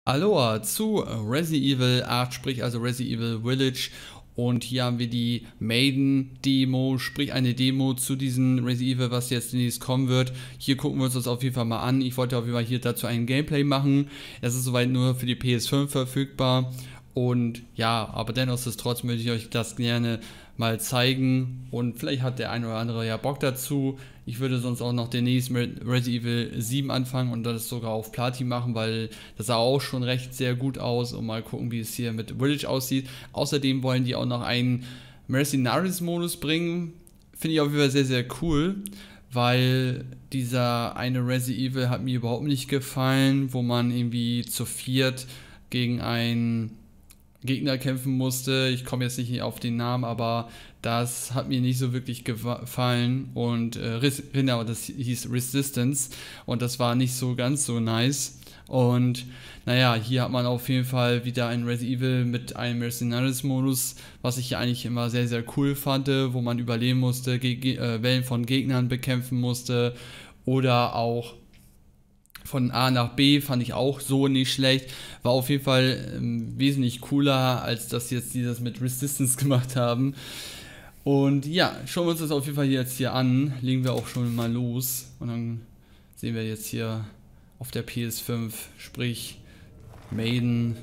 Aloha zu Resident Evil 8, sprich also Resident Evil Village, und hier haben wir die Maiden-Demo, sprich eine Demo zu diesem Resident Evil, was jetzt demnächst kommen wird. Hier gucken wir uns das auf jeden Fall mal an. Ich wollte auf jeden Fall hier dazu ein Gameplay machen. Es ist soweit nur für die PS5 verfügbar und ja, aber dennichtsdestotrotz möchte ich euch das gerne mal zeigen und vielleicht hat der eine oder andere ja Bock dazu. Ich würde sonst auch noch demnächst mit Resident Evil 7 anfangen und das sogar auf Platin machen, weil das sah auch schon recht sehr gut aus, und mal gucken, wie es hier mit Village aussieht. Außerdem wollen die auch noch einen Mercenaries-Modus bringen. Finde ich auf jeden Fall sehr, sehr cool, weil dieser eine Resident Evil hat mir überhaupt nicht gefallen, wo man irgendwie zu viert gegen einen Gegner kämpfen musste. Ich komme jetzt nicht auf den Namen, aber das hat mir nicht so wirklich gefallen, und genau, das hieß Resistance und das war nicht so ganz so nice. Und naja, hier hat man auf jeden Fall wieder ein Resident Evil mit einem Mercenaries-Modus, was ich eigentlich immer sehr, sehr cool fand, wo man überleben musste, Wellen von Gegnern bekämpfen musste oder auch von A nach B, fand ich auch so nicht schlecht. War auf jeden Fall wesentlich cooler, als dass jetzt die das mit Resistance gemacht haben. Und ja, schauen wir uns das auf jeden Fall jetzt hier an. Legen wir auch schon mal los. Und dann sehen wir jetzt hier auf der PS5, sprich Maiden.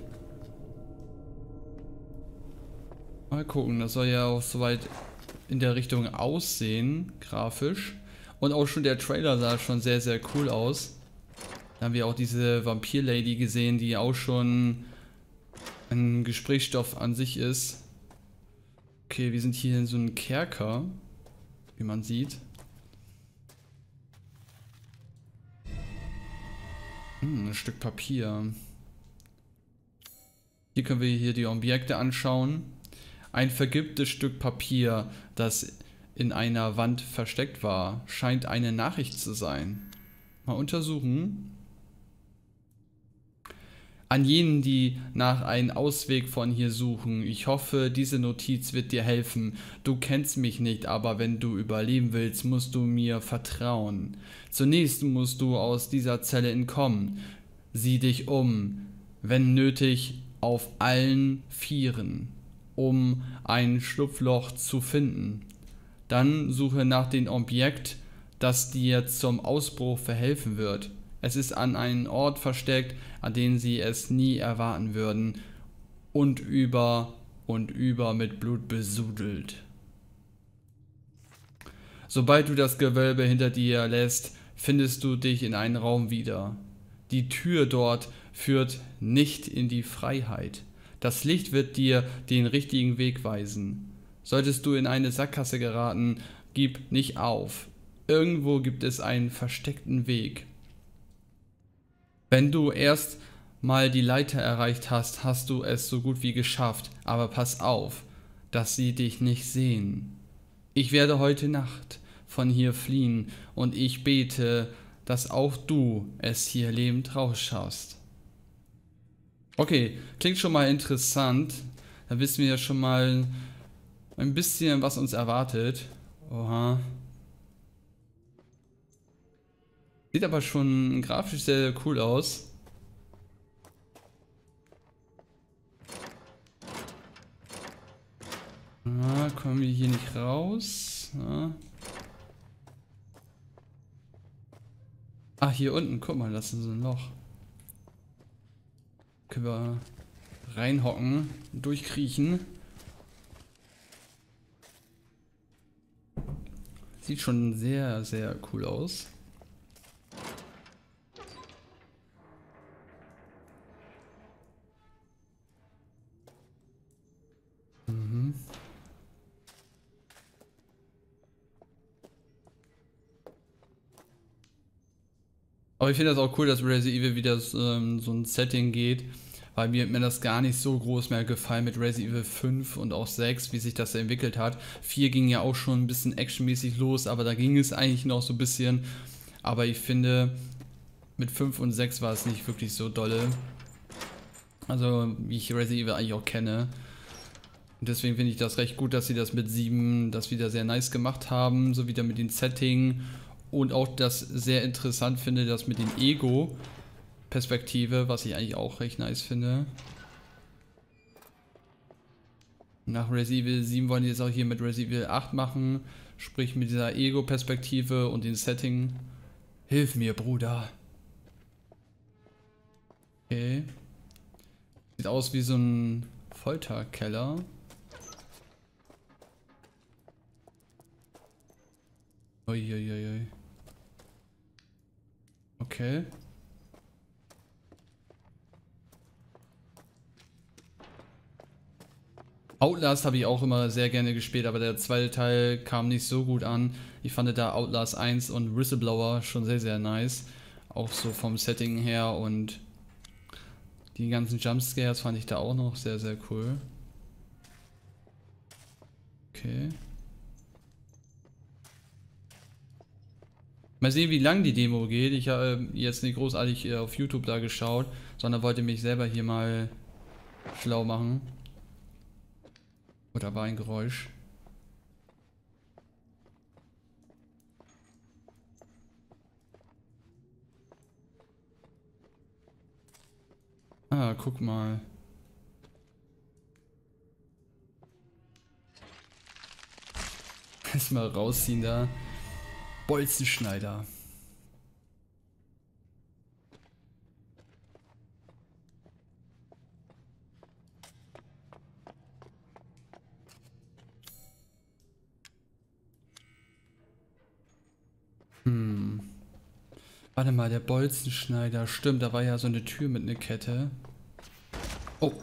Mal gucken, das soll ja auch soweit in der Richtung aussehen, grafisch. Und auch schon der Trailer sah schon sehr, sehr cool aus. Da haben wir auch diese Vampir-Lady gesehen, die auch schon ein Gesprächsstoff an sich ist. Okay, wir sind hier in so einem Kerker, wie man sieht. Ein Stück Papier. Hier können wir hier die Objekte anschauen. Ein vergilbtes Stück Papier, das in einer Wand versteckt war, scheint eine Nachricht zu sein. Mal untersuchen. An jenen, die nach einem Ausweg von hier suchen, ich hoffe, diese Notiz wird dir helfen. Du kennst mich nicht, aber wenn du überleben willst, musst du mir vertrauen. Zunächst musst du aus dieser Zelle entkommen. Sieh dich um, wenn nötig, auf allen Vieren, um ein Schlupfloch zu finden. Dann suche nach dem Objekt, das dir zum Ausbruch verhelfen wird. Es ist an einem Ort versteckt, an den sie es nie erwarten würden, und über mit Blut besudelt. Sobald du das Gewölbe hinter dir lässt, findest du dich in einem Raum wieder. Die Tür dort führt nicht in die Freiheit. Das Licht wird dir den richtigen Weg weisen. Solltest du in eine Sackgasse geraten, gib nicht auf. Irgendwo gibt es einen versteckten Weg. Wenn du erst mal die Leiter erreicht hast, hast du es so gut wie geschafft, aber pass auf, dass sie dich nicht sehen. Ich werde heute Nacht von hier fliehen und ich bete, dass auch du es hier lebend rausschaffst. Okay, klingt schon mal interessant. Da wissen wir ja schon mal ein bisschen, was uns erwartet. Oha. Sieht aber schon grafisch sehr, sehr cool aus. Na, kommen wir hier nicht raus. Na. Ah, hier unten, guck mal, das ist so ein Loch. Können wir reinhocken, durchkriechen. Sieht schon sehr, sehr cool aus. Aber ich finde das auch cool, dass Resident Evil wieder so ein Setting geht, weil mir hat mir das gar nicht so groß mehr gefallen mit Resident Evil 5 und auch 6, wie sich das entwickelt hat. 4 ging ja auch schon ein bisschen actionmäßig los, aber da ging es eigentlich noch so ein bisschen. Aber ich finde, mit 5 und 6 war es nicht wirklich so dolle. Also, wie ich Resident Evil eigentlich auch kenne. Und deswegen finde ich das recht gut, dass sie das mit 7 das wieder sehr nice gemacht haben, so wieder mit dem Setting. Und auch das sehr interessant finde, das mit dem Ego. Perspektive, was ich eigentlich auch recht nice finde. Nach Resident Evil 7 wollen die jetzt auch hier mit Resident Evil 8 machen, sprich mit dieser Ego-Perspektive und dem Setting. Hilf mir, Bruder. Okay. Sieht aus wie so ein Folterkeller. Uiuiui. Okay. Outlast habe ich auch immer sehr gerne gespielt, aber der zweite Teil kam nicht so gut an. Ich fand da Outlast 1 und Whistleblower schon sehr, sehr nice. Auch so vom Setting her und die ganzen Jumpscares fand ich da auch noch sehr, sehr cool. Okay. Mal sehen, wie lang die Demo geht. Ich habe jetzt nicht großartig auf YouTube da geschaut, sondern wollte mich selber hier mal schlau machen. Oder war ein Geräusch? Ah, guck mal. Erstmal rausziehen da. Bolzenschneider. Warte mal, der Bolzenschneider. Stimmt, da war ja so eine Tür mit einer Kette. Oh.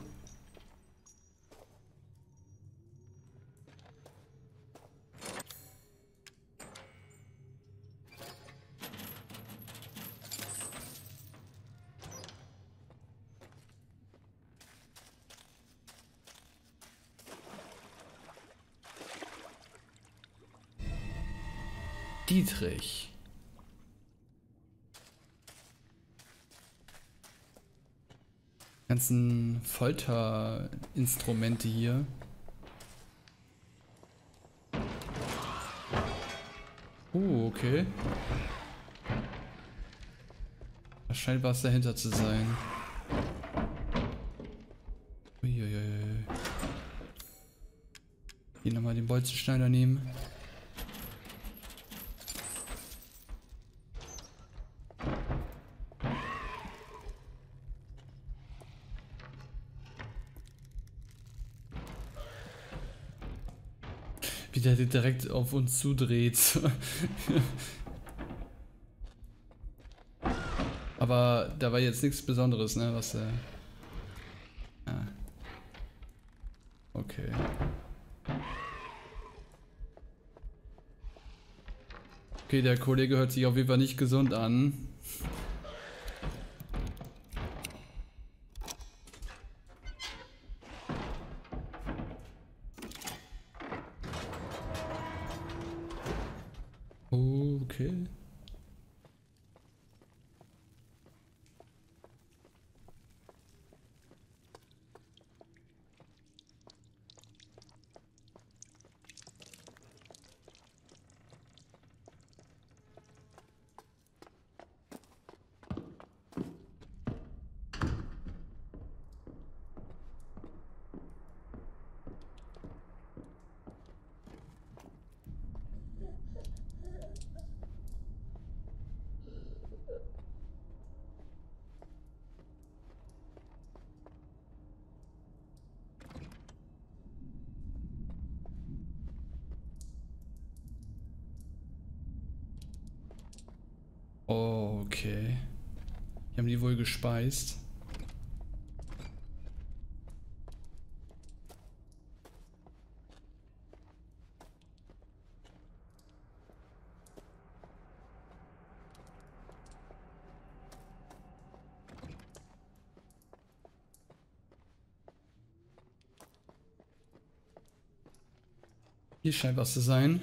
Dietrich. Ganzen Folterinstrumente hier. Okay. Da scheint was dahinter zu sein. Uiuiui. Hier nochmal den Bolzenschneider nehmen. Wie der direkt auf uns zudreht. Aber da war jetzt nichts Besonderes, ne? Was der. Ah. Okay. Okay, der Kollege hört sich auf jeden Fall nicht gesund an. Okay. Oh, okay. Die haben die wohl gespeist. Hier scheint was zu sein.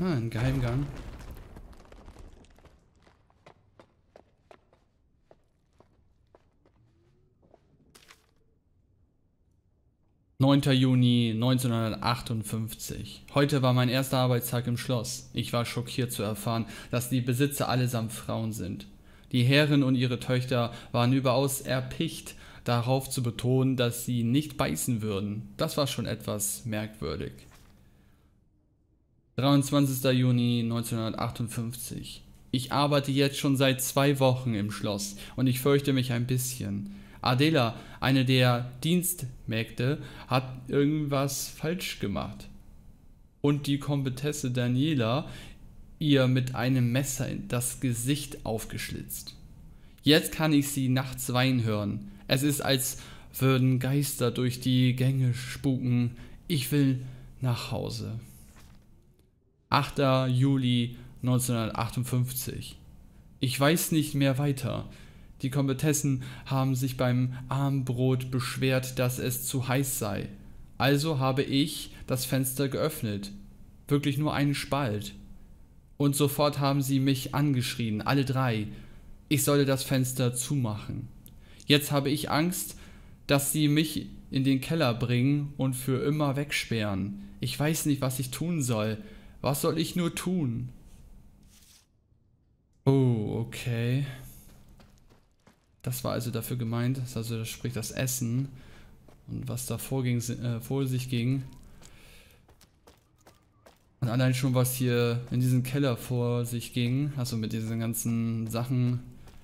Ah, ein Geheimgang. »9. Juni 1958. Heute war mein erster Arbeitstag im Schloss. Ich war schockiert zu erfahren, dass die Besitzer allesamt Frauen sind. Die Herren und ihre Töchter waren überaus erpicht, darauf zu betonen, dass sie nicht beißen würden. Das war schon etwas merkwürdig. 23. Juni 1958. Ich arbeite jetzt schon seit 2 Wochen im Schloss und ich fürchte mich ein bisschen. Adela, eine der Dienstmägde, hat irgendwas falsch gemacht. Und die Komtesse Daniela ihr mit einem Messer in das Gesicht aufgeschlitzt. Jetzt kann ich sie nachts weinen hören. Es ist, als würden Geister durch die Gänge spuken. Ich will nach Hause. 8. Juli 1958. Ich weiß nicht mehr weiter. Die Komtessen haben sich beim Abendbrot beschwert, dass es zu heiß sei. Also habe ich das Fenster geöffnet. Wirklich nur einen Spalt. Und sofort haben sie mich angeschrien, alle 3. Ich solle das Fenster zumachen. Jetzt habe ich Angst, dass sie mich in den Keller bringen und für immer wegsperren. Ich weiß nicht, was ich tun soll. Was soll ich nur tun? Oh, okay. Das war also dafür gemeint, also das spricht das Essen und was da vor sich ging. Und allein schon, was hier in diesem Keller vor sich ging, also mit diesen ganzen Sachen.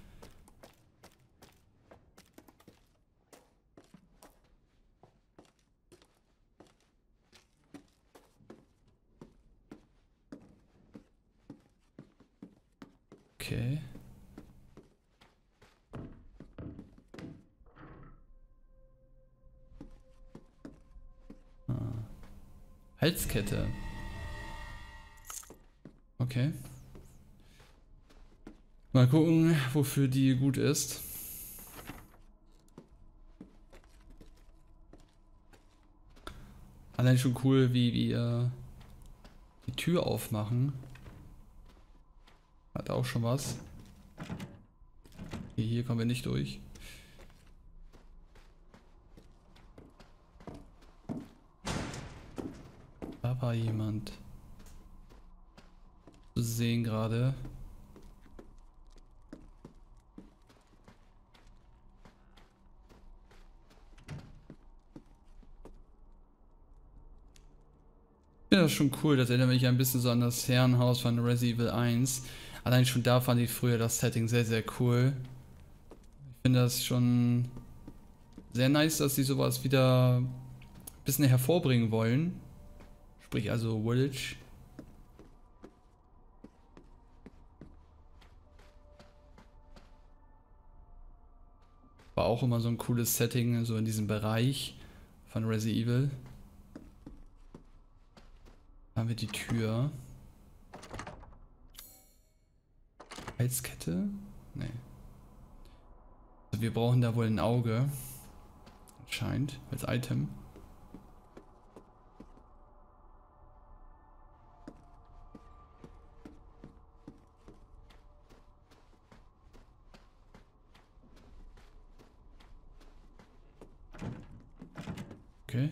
Okay. Halskette. Okay. Mal gucken, wofür die gut ist. Allein schon cool, wie wir die Tür aufmachen. Hat auch schon was. Hier kommen wir nicht durch. Da war jemand zu sehen gerade. Ich finde das schon cool, das erinnert mich ein bisschen so an das Herrenhaus von Resident Evil 1. Allein schon da fand ich früher das Setting sehr, sehr cool. Ich finde das schon sehr nice, dass sie sowas wieder ein bisschen hervorbringen wollen. Sprich also Village. War auch immer so ein cooles Setting, so in diesem Bereich von Resident Evil. Da haben wir die Tür. Halskette? Nee. Also wir brauchen da wohl ein Auge. Anscheinend, als Item. Okay.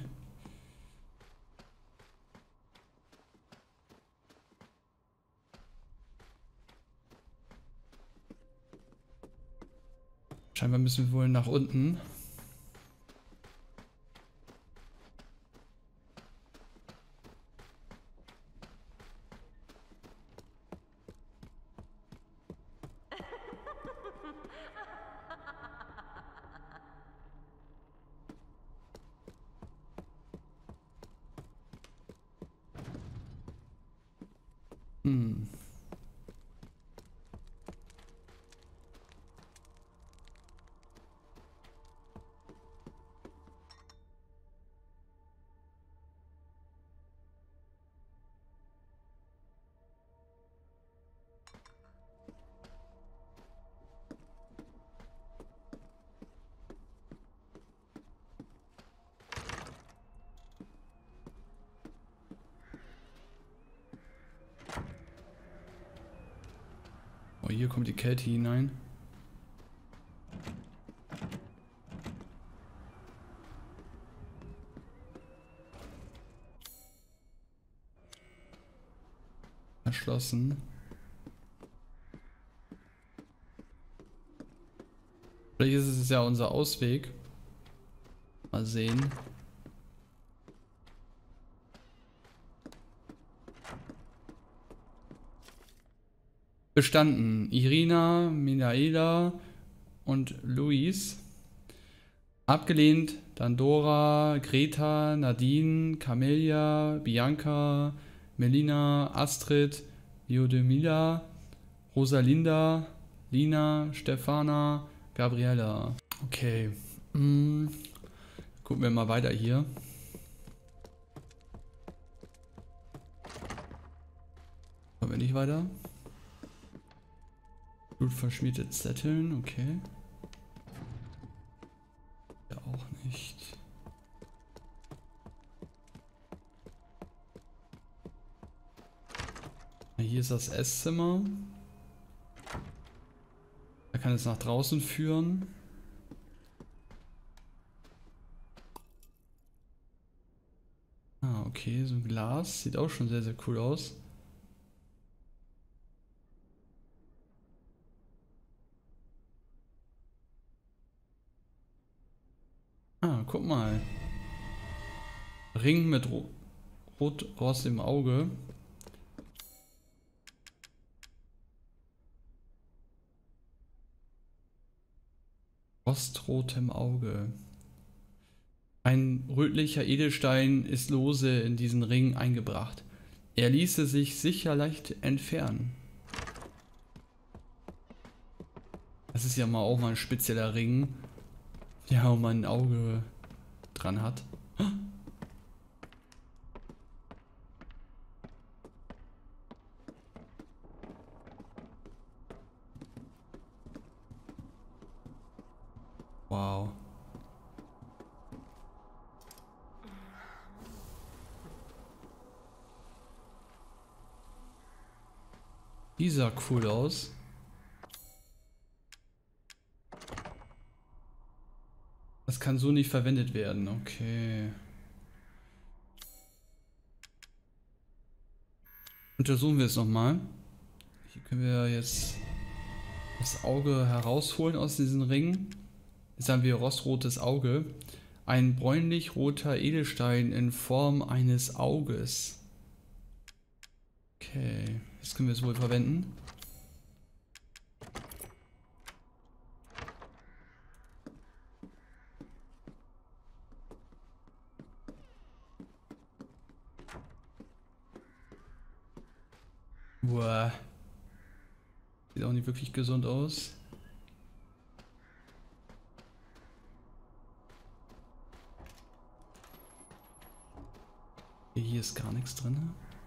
Scheinbar müssen wir wohl nach unten. Oh, hier kommt die Kälte hinein. Erschlossen. Vielleicht ist es ja unser Ausweg. Mal sehen. Bestanden. Irina, Minaela und Luis. Abgelehnt. Dandora, Greta, Nadine, Camelia, Bianca, Melina, Astrid, Liudmila, Rosalinda, Lina, Stefana, Gabriella. Okay. Gucken wir mal weiter hier. Kommen wir nicht weiter? Blutverschmierte Zetteln, okay. Ja, auch nicht. Hier ist das Esszimmer. Da kann es nach draußen führen. Ah, okay, so ein Glas. Sieht auch schon sehr, sehr cool aus. Ah, guck mal. Ring mit Rotrost im Auge. Rostrotem Auge. Ein rötlicher Edelstein ist lose in diesen Ring eingebracht. Er ließe sich sicher leicht entfernen. Das ist ja mal auch mal ein spezieller Ring, der auch mal ein Auge dran hat. Wow. Die sah cool aus. Das kann so nicht verwendet werden, okay. Untersuchen wir es nochmal. Hier können wir jetzt das Auge herausholen aus diesem Ring. Jetzt haben wir rostrotes Auge. Ein bräunlich-roter Edelstein in Form eines Auges. Okay, das können wir es wohl verwenden. Boah. Sieht auch nicht wirklich gesund aus. Hier ist gar nichts drin.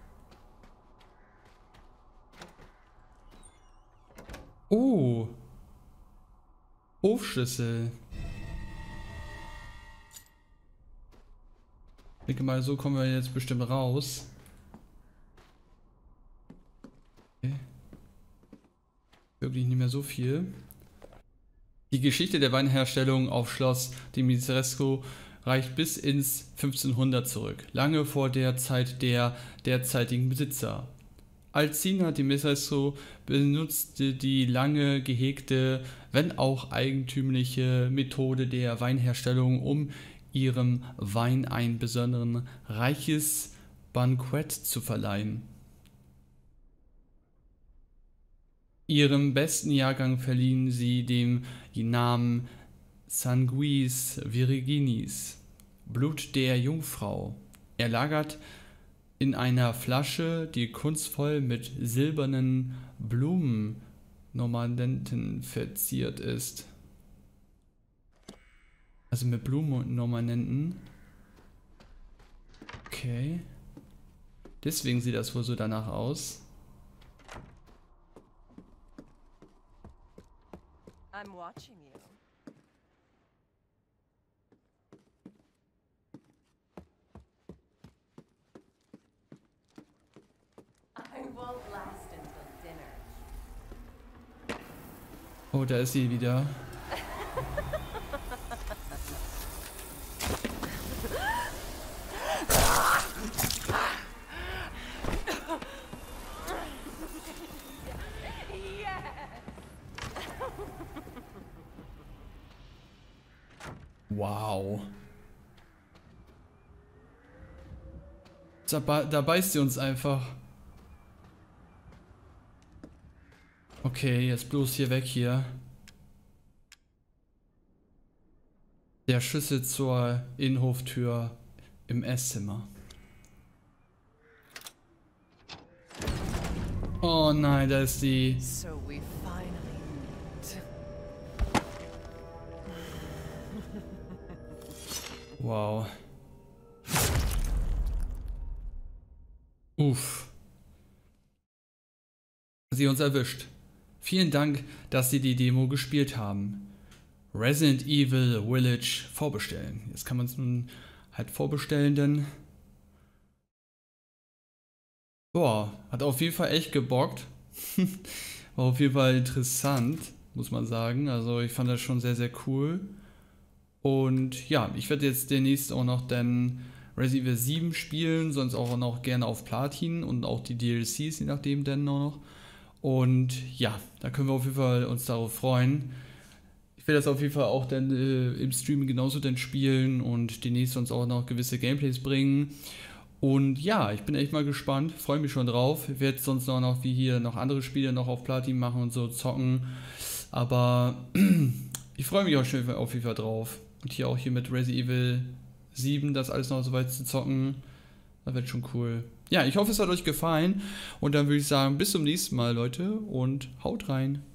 Oh! Hofschlüssel. Ich denke mal, so kommen wir jetzt bestimmt raus. Okay. Wirklich nicht mehr so viel. Die Geschichte der Weinherstellung auf Schloss Dimitrescu reicht bis ins 1500 zurück, lange vor der Zeit der derzeitigen Besitzer. Alcina Dimitrescu benutzte die lange gehegte, wenn auch eigentümliche Methode der Weinherstellung, um ihrem Wein ein besonders reiches Bankett zu verleihen. Ihrem besten Jahrgang verliehen sie dem Namen Sanguis Virginis, Blut der Jungfrau. Er lagert in einer Flasche, die kunstvoll mit silbernen Blumenornamenten verziert ist. Also mit Blumenornamenten. Okay. Deswegen sieht das wohl so danach aus. I'm watching you. I won't last until dinner. Oh, da ist sie wieder. Wow. Da beißt sie uns einfach. Okay, jetzt bloß hier weg hier. Der Schlüssel zur Innenhoftür im Esszimmer. Oh nein, da ist die. So we finally meet. Wow. Uff. Sie uns erwischt. Vielen Dank, dass Sie die Demo gespielt haben. Resident Evil Village vorbestellen. Jetzt kann man es nun halt vorbestellen, denn... Boah, hat auf jeden Fall echt gebockt. War auf jeden Fall interessant, muss man sagen. Also ich fand das schon sehr, sehr cool. Und ja, ich werde jetzt demnächst auch noch dann Resident Evil 7 spielen, sonst auch noch gerne auf Platin und auch die DLCs, je nachdem dann noch. Und ja, da können wir auf jeden Fall uns darauf freuen. Ich werde das auf jeden Fall auch dann im Stream genauso dann spielen und demnächst uns auch noch gewisse Gameplays bringen. Und ja, ich bin echt mal gespannt, freue mich schon drauf. Ich werde sonst noch wie hier noch andere Spiele noch auf Platin machen und so zocken. Aber ich freue mich auch schon auf jeden Fall drauf. Und hier auch hier mit Resident Evil 7 das alles noch so weit zu zocken. Das wird schon cool. Ja, ich hoffe, es hat euch gefallen. Und dann würde ich sagen, bis zum nächsten Mal, Leute. Und haut rein.